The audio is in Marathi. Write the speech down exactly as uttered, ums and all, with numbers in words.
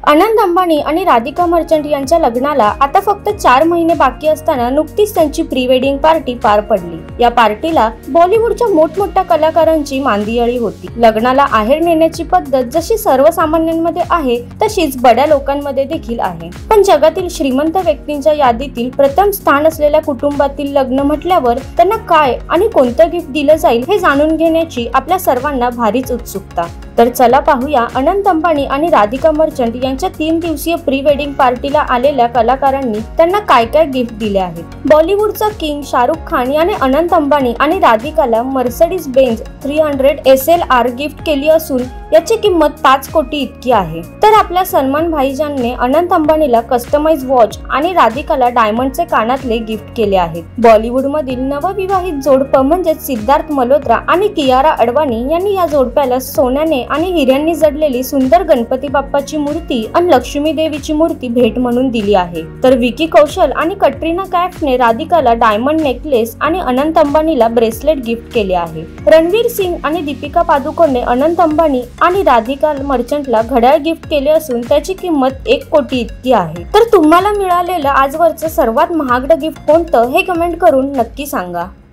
अनंत अंबानी आणि राधिका मर्चंट यांच्या लग्नाला आता फक्त चार महिने बाकी असताना नुकतीच त्यांची प्री वेडिंग पार्टी पार पडली। या पार्टीला बॉलिवूडच्या मोठमोठ्या कलाकारांची मांदियाळी होती। लग्नाला आहेर नेण्याची पद्धत जशी सर्वसामान्यांमध्ये आहे तशीच बड्या लोकांमध्ये देखील आहे, पण जगातील श्रीमंत व्यक्तींच्या यादीतील प्रथम स्थान असलेल्या कुटुंबातील लग्न म्हटल्यावर त्यांना काय आणि कोणतं गिफ्ट दिलं जाईल हे जाणून घेण्याची आपल्या सर्वांना भारीच उत्सुकता। तर चला पाहूया अनंत अंबानी आणि राधिका मर्चंट यांच्या तीन दिवसीय प्री वेडिंग पार्टीला आलेल्या कलाकारांनी त्यांना काय काय गिफ्ट दिले आहेत। बॉलिवूडचा किंग शाहरुख खान याने अनंत अंबानी आणि राधिकाला मर्सिडीज बेंझ तीनशे एस एल आर गिफ्ट केली असून याची किंमत पाच कोटी इतकी आहे। तर आपल्या सलमान भाईजानने अनंत अंबानीला कस्टमाइज वॉच आणि राधिकाला डायमंडचे कानातले गिफ्ट केले आहेत। बॉलिवूड मधील नवविवाहित जोडपं म्हणजे सिद्धार्थ मल्होत्रा आणि कियारा अडवाणी यांनी या जोडप्याला सोन्याने आणि हिऱ्यांनी जडलेली सुंदर गणपती बाप्पाची मूर्ती आणि लक्ष्मी देवीची मूर्ती भेट म्हणून दिली आहे। तर विकी कौशल आणि कटरीना कैफने राधिकाला डायमंड नेकलेस आणि अनंत अंबानीला ब्रेसलेट गिफ्ट केले आहे। रणवीर सिंग आणि दीपिका पादुकोणने अनंत अंबानी आणि राधिका मर्चंटला घड्याळ गिफ्ट केले असून त्याची किंमत एक कोटी इतकी आहे। तर तुम्हाला मिळालेलं आजवरचं सर्वात महागडं गिफ्ट कोणतं हे कमेंट करून नक्की सांगा।